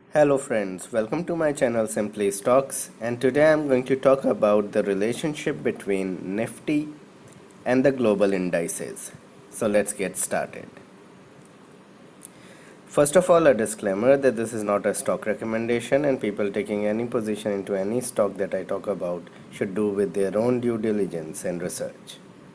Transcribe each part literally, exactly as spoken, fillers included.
Hello friends, welcome to my channel Simply Stocks, and today I'm going to talk about the relationship between Nifty and the global indices. So let's get started. First of all, a disclaimer that this is not a stock recommendation and people taking any position into any stock that I talk about should do with their own due diligence and research.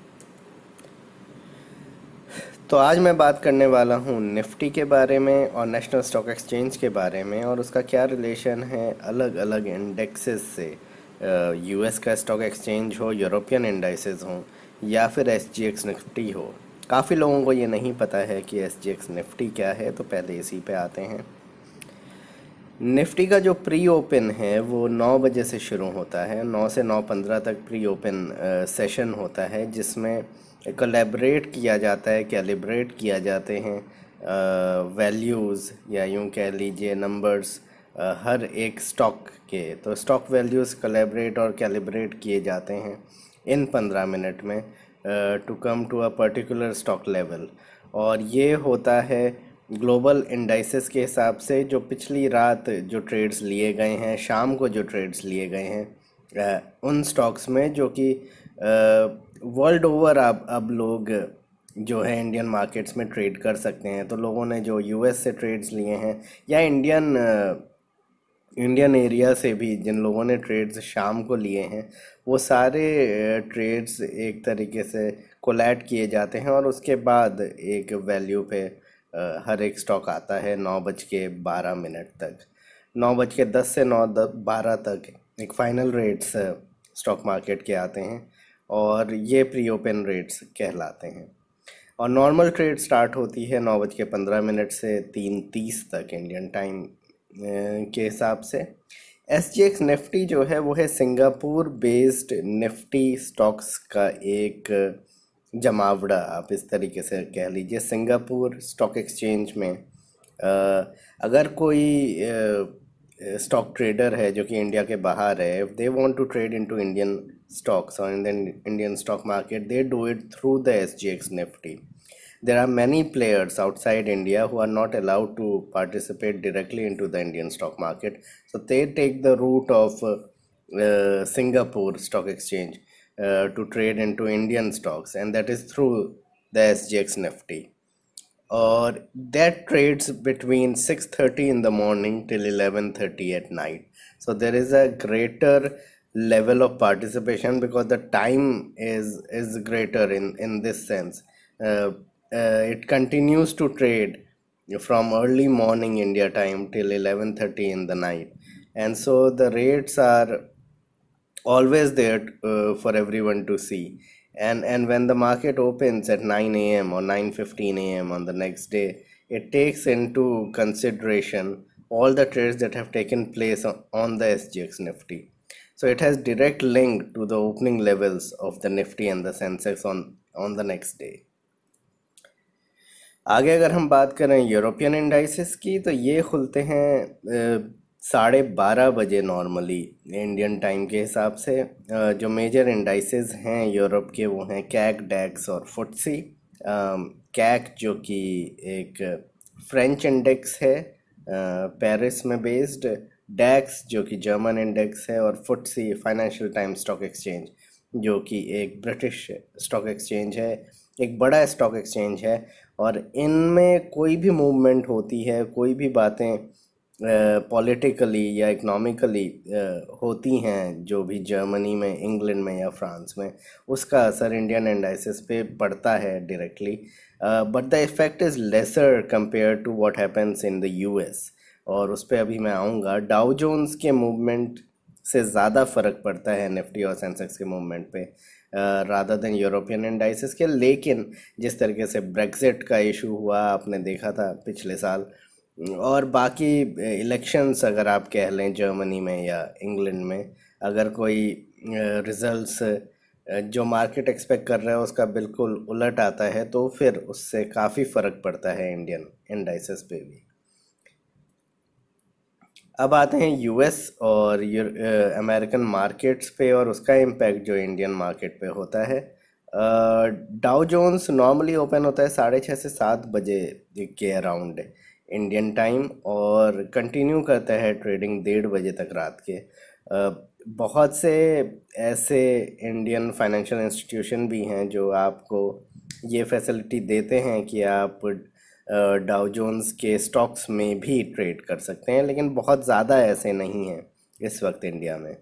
तो आज मैं बात करने वाला हूँ Nifty के बारे में और नेशनल स्टॉक एक्सचेंज के बारे में और उसका क्या रिलेशन है अलग अलग इंडेक्सेस से। यूएस का स्टॉक एक्सचेंज हो, यूरोपियन इंडाइसेस हो या फिर एसजीएक्स निफ्टी हो। काफ़ी लोगों को ये नहीं पता है कि एसजीएक्स निफ्टी क्या है, तो पहले इसी पे आते हैं। निफ्टी का जो प्री ओपन है वो नौ बजे से शुरू होता है, नौ से नौ पंद्रह तक प्री ओपन सेशन होता है, जिसमें कोलैबोरेट किया जाता है, कैलिब्रेट किया जाते हैं वैल्यूज़ या यूं कह लीजिए नंबर्स हर एक स्टॉक के। तो स्टॉक वैल्यूज़ कोलैबोरेट और कैलिब्रेट किए जाते हैं इन पंद्रह मिनट में to come to a particular stock level. और ये होता है ग्लोबल इंडाइसेस के हिसाब से जो पिछली रात जो ट्रेड्स लिए गए हैं, शाम को जो ट्रेड्स लिए गए हैं उन स्टॉक्स में, जो कि वर्ल्ड ओवर अब अब लोग जो है इंडियन मार्केट्स में ट्रेड कर सकते हैं। तो लोगों ने जो यूएस से ट्रेड्स लिए हैं या इंडियन इंडियन एरिया से भी जिन लोगों ने ट्रेड्स शाम को लिए हैं, वो सारे ट्रेड्स एक तरीके से कोलैट किए जाते हैं और उसके बाद एक वैल्यू पे हर एक स्टॉक आता है नौ बज के बारह मिनट तक। नौ बज के दस से नौ बारह तक एक फ़ाइनल रेट्स स्टॉक मार्केट के आते हैं और ये प्री ओपन रेट्स कहलाते हैं। और नॉर्मल ट्रेड स्टार्ट होती है नौ बज के पंद्रह मिनट से तीन तीस तक इंडियन टाइम के हिसाब से। एसजीएक्स निफ्टी जो है वो है सिंगापुर बेस्ड निफ्टी स्टॉक्स का एक जमावड़ा, आप इस तरीके से कह लीजिए। सिंगापुर स्टॉक एक्सचेंज में अगर कोई स्टॉक ट्रेडर है जो कि इंडिया के बाहर है, they want to trade into Indian stocks or in the Indian stock market, they do it through the S G X Nifty. There are many players outside India who are not allowed to participate directly into the Indian stock market, so they take the route of uh, uh, Singapore Stock Exchange uh, to trade into Indian stocks, and that is through the S G X Nifty. Or that trades between six thirty in the morning till eleven thirty at night. So there is a greater level of participation because the time is is greater in in this sense. uh, uh, it continues to trade from early morning India time till eleven thirty in the night, and so the rates are always there uh, for everyone to see. And and when the market opens at nine a m or nine fifteen a m on the next day, it takes into consideration all the trades that have taken place on, on the S G X Nifty. So it has direct link to the opening levels of the Nifty and the Sensex on on the next day. आगे अगर हम बात करें European indices की, तो ये खुलते हैं साढ़े बारह बजे नॉर्मली इंडियन टाइम के हिसाब से। जो मेजर इंडाइसेस हैं यूरोप के वो हैं कैक, डैक्स और फुटसी। कैक जो कि एक फ्रेंच इंडेक्स है पेरिस में बेस्ड, डैक्स जो कि जर्मन इंडेक्स है, और FTSE financial times stock exchange जो कि एक ब्रिटिश स्टॉक एक्सचेंज है, एक बड़ा स्टॉक एक्सचेंज है। और इनमें कोई भी मूवमेंट होती है, कोई भी बातें पॉलिटिकली या इकोनॉमिकली होती हैं जो भी जर्मनी में, इंग्लैंड में या फ्रांस में, उसका असर इंडियन इंडाइसेस पे पड़ता है directly, but the effect is lesser compare to what happens in the US, और उस पर अभी मैं आऊँगा। डाउ जोन्स के मूवमेंट से ज़्यादा फ़र्क पड़ता है निफ्टी और सेंसेक्स के मूवमेंट पे रादर देन यूरोपियन इंडाइसेस के। लेकिन जिस तरीके से ब्रेक्सिट का इशू हुआ, आपने देखा था पिछले साल, और बाकी इलेक्शंस अगर आप कह लें जर्मनी में या इंग्लैंड में, अगर कोई रिजल्ट्स जो मार्केट एक्सपेक्ट कर रहा है उसका बिल्कुल उलट आता है, तो फिर उससे काफ़ी फ़र्क पड़ता है इंडियन इंडाइसेस पे भी। अब आते हैं यूएस और अमेरिकन मार्केट्स पे और उसका इम्पैक्ट जो इंडियन मार्केट पे होता है। डाउ जोन्स नॉर्मली ओपन होता है साढ़े छः से सात बजे के अराउंड इंडियन टाइम और कंटिन्यू करता है ट्रेडिंग डेढ़ बजे तक रात के। अ, बहुत से ऐसे इंडियन फाइनेंशियल इंस्टीट्यूशन भी हैं जो आपको ये फैसिलिटी देते हैं कि आप डाउ जोन्स के स्टॉक्स में भी ट्रेड कर सकते हैं, लेकिन बहुत ज़्यादा ऐसे नहीं हैं इस वक्त इंडिया में।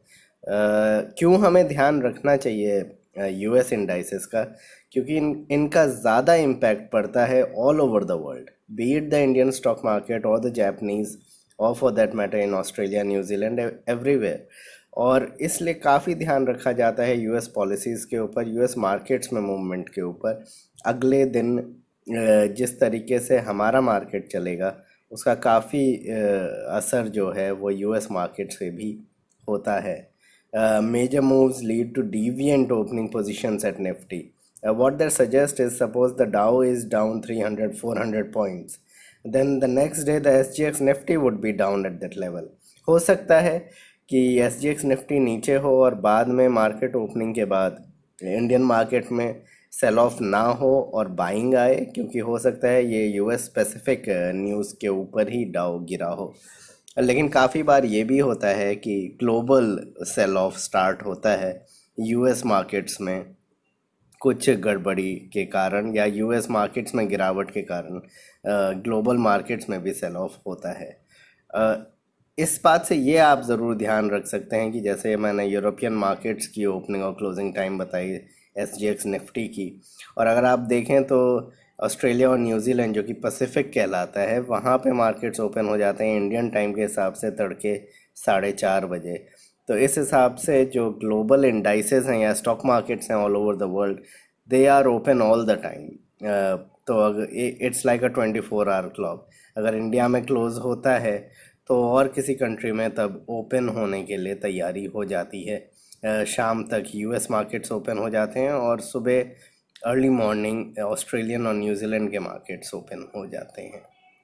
अ, क्यों हमें ध्यान रखना चाहिए यूएस इंडाइसेस का? क्योंकि इन इनका ज़्यादा इम्पैक्ट पड़ता है all over the world, be it the Indian stock market और द जापानीज़ और for that matter in Australia, New Zealand, everywhere. और इसलिए काफ़ी ध्यान रखा जाता है यूएस पॉलिसीज़ के ऊपर, यूएस मार्केट्स में मूवमेंट के ऊपर। अगले दिन अ, जिस तरीके से हमारा मार्केट चलेगा उसका काफ़ी असर जो है वो यूएस मार्केट से भी होता है। Major moves lead to deviant opening positions at Nifty. Uh, what that suggests is, suppose the Dow is down three hundred, four hundred points, then the next day the S G X Nifty would be down at that level. हो सकता है कि S G X Nifty नीचे हो और बाद में market opening के बाद इंडियन मार्केट में सेल ऑफ ना हो और बाइंग आए, क्योंकि हो सकता है ये यूएस स्पेसिफिक न्यूज़ के ऊपर ही डाउ गिरा हो। लेकिन काफ़ी बार ये भी होता है कि ग्लोबल सेल ऑफ स्टार्ट होता है यूएस मार्केट्स में कुछ गड़बड़ी के कारण, या यूएस मार्केट्स में गिरावट के कारण ग्लोबल मार्केट्स में भी सेल ऑफ होता है। अ, इस बात से ये आप ज़रूर ध्यान रख सकते हैं कि जैसे मैंने यूरोपियन मार्केट्स की ओपनिंग और क्लोजिंग टाइम बताई एस जी एक्स निफ्टी की, और अगर आप देखें तो ऑस्ट्रेलिया और न्यूजीलैंड जो कि पैसिफिक कहलाता है, वहाँ पे मार्केट्स ओपन हो जाते हैं इंडियन टाइम के हिसाब से तड़के साढ़े चार बजे। तो इस हिसाब से जो ग्लोबल इंडाइसेस हैं या स्टॉक मार्केट्स हैं all over the world, they are open all the time. तो अगर it's like a twenty four hour clock. अगर इंडिया में क्लोज होता है तो और किसी कंट्री में तब ओपन होने के लिए तैयारी हो जाती है। uh, शाम तक यूएस मार्केट्स ओपन हो जाते हैं और सुबह अर्ली मॉर्निंग ऑस्ट्रेलियन और न्यूजीलैंड के मार्केट्स ओपन हो जाते हैं।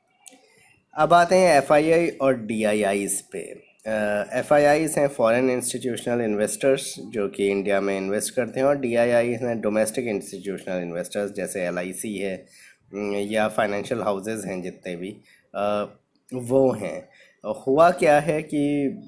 अब आते हैं एफ आई आई और डी आई आईज़ पे। एफ आई आईज़ हैं फॉरेन इंस्टीट्यूशनल इन्वेस्टर्स जो कि इंडिया में इन्वेस्ट करते हैं, और डी आई आईज़ हैं डोमेस्टिक इंस्टीट्यूशनल इन्वेस्टर्स जैसे एल आई सी है या फाइनेंशियल हाउसेस हैं जितने भी uh, वो हैं। हुआ क्या है कि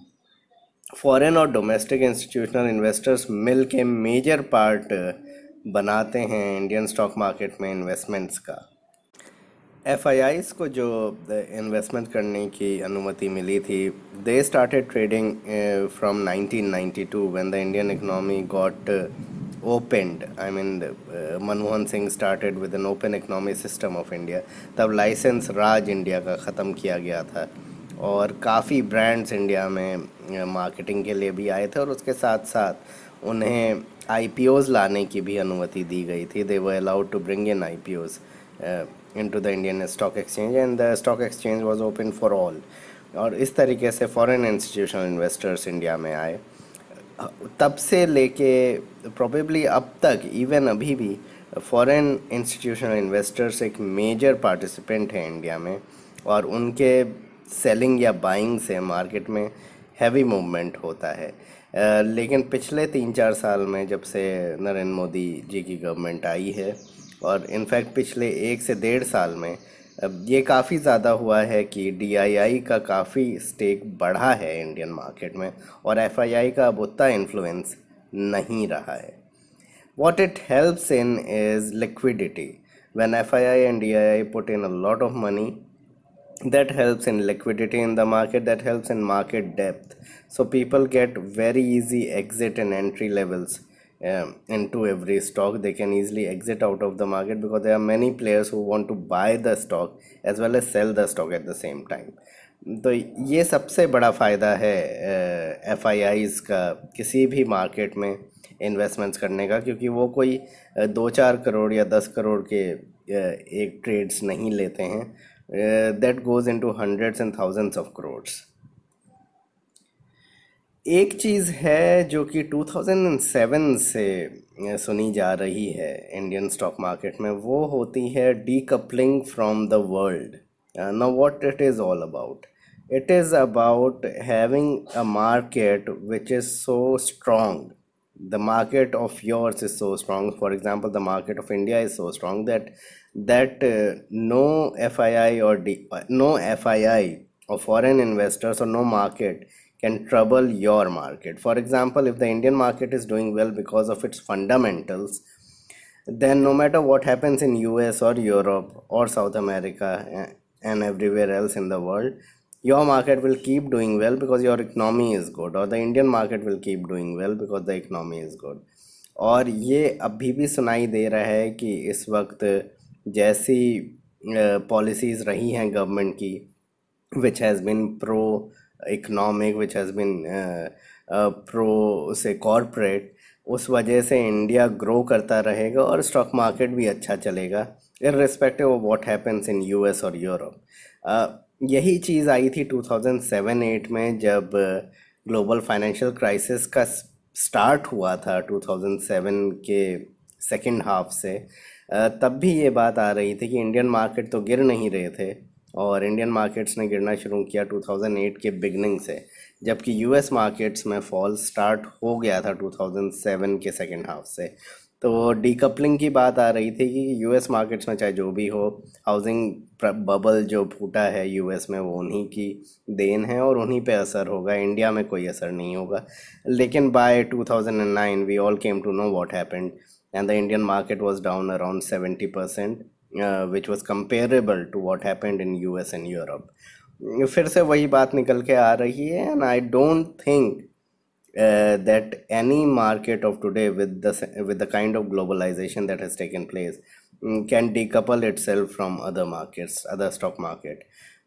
फॉरेन और डोमेस्टिक इंस्टीट्यूशनल इन्वेस्टर्स मिल के मेजर पार्ट बनाते हैं इंडियन स्टॉक मार्केट में इन्वेस्टमेंट्स का। एफ आई आईज़ को जो इन्वेस्टमेंट करने की अनुमति मिली थी, they started trading from nineteen ninety two when the Indian economy got opened. I mean Manmohan Singh started with an open economy system of India. तब लाइसेंस राज इंडिया का ख़त्म किया गया था और काफ़ी ब्रांड्स इंडिया में मार्केटिंग के लिए भी आए थे, और उसके साथ साथ उन्हें आई पी ओज़ लाने की भी अनुमति दी गई थी। They were allowed to bring in I P Os into the Indian stock exchange and the stock exchange was open for all. और इस तरीके से फॉरेन इंस्टीट्यूशनल इन्वेस्टर्स इंडिया में आए। तब से लेके प्रोबेबली अब तक, इवन अभी भी फॉरेन इंस्टीट्यूशनल इन्वेस्टर्स एक मेजर पार्टिसिपेंट हैं इंडिया में, और उनके सेलिंग या बाइंग से मार्केट में हैवी मूवमेंट होता है। uh, लेकिन पिछले तीन चार साल में जब से नरेंद्र मोदी जी की गवर्नमेंट आई है, और इनफैक्ट पिछले एक से डेढ़ साल में ये काफ़ी ज़्यादा हुआ है कि डी आई आई का काफ़ी स्टेक बढ़ा है इंडियन मार्केट में, और एफ आई आई का अब उतना इन्फ्लुएंस नहीं रहा है। What it helps in is liquidity. When F I I and D I I put in a lot of money, that helps in liquidity in the market, that helps in market depth. So people get very easy exit and entry levels um, into every stock. They can easily exit out of the market because there are many players who want to buy the stock as well as sell the stock at the same time. तो ये सबसे बड़ा फ़ायदा है F I eyes का किसी भी market में इन्वेस्टमेंट्स करने का, क्योंकि वो कोई अ, दो चार करोड़ या दस करोड़ के अ, एक ट्रेड्स नहीं लेते हैं। That goes into hundreds and thousands of crores. एक चीज़ है जो कि टू थाउजेंड सेवन से अ, सुनी जा रही है इंडियन स्टॉक मार्केट में, वो होती है decoupling from the world. Now what it is all about? It is about having a market which is so strong. The market of yours is so strong. For example, the market of India is so strong that that uh, no F I I or D, no F I I or foreign investors or no market can trouble your market. For example, if the Indian market is doing well because of its fundamentals, then no matter what happens in U S or Europe or South America eh, and everywhere else in the world, your market will keep doing well because your economy is good, or the Indian market will keep doing well because the economy is good. और ये अभी भी सुनाई दे रहा है कि इस वक्त जैसी पॉलिसीज़ रही हैं गवर्नमेंट की, which has been pro economic, which has been uh, uh, pro से corporate, उस वजह से इंडिया ग्रो करता रहेगा और स्टॉक मार्केट भी अच्छा चलेगा irrespective of what happens in US और यूरोप। यही चीज़ आई थी टू थाउज़ेंड सेवन एट में जब ग्लोबल फाइनेंशियल क्राइसिस का स्टार्ट हुआ था टू थाउज़ेंड सेवन के सेकंड हाफ से। uh, तब भी ये बात आ रही थी कि इंडियन मार्केट तो गिर नहीं रहे थे और इंडियन मार्केट्स ने गिरना शुरू किया टू थाउज़ेंड एट के बिगनिंग से, जबकि यूएस मार्केट्स में फॉल स्टार्ट हो गया था टू थाउज़ेंड सेवन के सेकंड हाफ से। तो डीकपलिंग की बात आ रही थी कि यूएस मार्केट्स में चाहे जो भी हो, हाउसिंग बबल जो फूटा है यूएस में वो उन्हीं की देन है और उन्हीं पे असर होगा, इंडिया में कोई असर नहीं होगा। लेकिन by two thousand nine we all came to know what happened and the Indian market was down around seventy percent, which was comparable to what happened in U S and Europe. फिर से वही बात निकल के आ रही है and I don't think that any market of today with the with the kind of globalisation that has taken place can decouple itself from other markets, other stock market.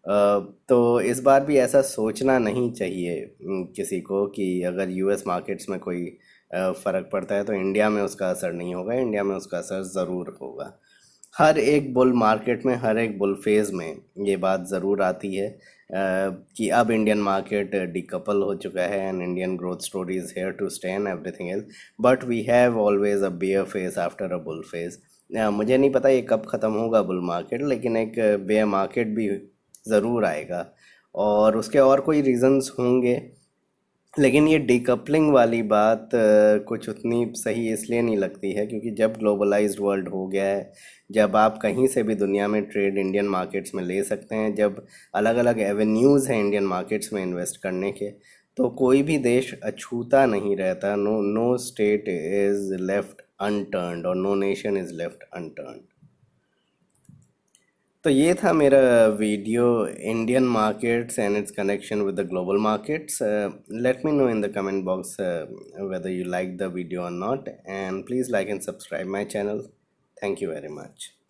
तो इस बार भी ऐसा सोचना नहीं चाहिए किसी को कि अगर यूएस मार्केट्स में कोई फ़र्क पड़ता है तो इंडिया में उसका असर नहीं होगा। इंडिया में उसका असर ज़रूर होगा। हर एक बुल मार्केट में, हर एक बुल फेज़ में ये बात ज़रूर आती है कि अब इंडियन मार्केट डिकपल हो चुका है and Indian growth story is here to stay and everything else, but we have always a bear phase after a bull phase. मुझे नहीं पता ये कब ख़त्म होगा बुल मार्केट, लेकिन एक बेयर मार्केट भी ज़रूर आएगा और उसके और कोई रीज़न्स होंगे। लेकिन ये डीकपलिंग वाली बात कुछ उतनी सही इसलिए नहीं लगती है क्योंकि जब ग्लोबलाइज्ड वर्ल्ड हो गया है, जब आप कहीं से भी दुनिया में ट्रेड इंडियन मार्केट्स में ले सकते हैं, जब अलग अलग एवेन्यूज़ हैं इंडियन मार्केट्स में इन्वेस्ट करने के, तो कोई भी देश अछूता नहीं रहता। No no state is left unturned और no nation is left unturned. तो ये था मेरा video Indian markets and its connection with the global markets. Let me know in the comment box whether you like the video or not, and please like and subscribe my channel. Thank you very much.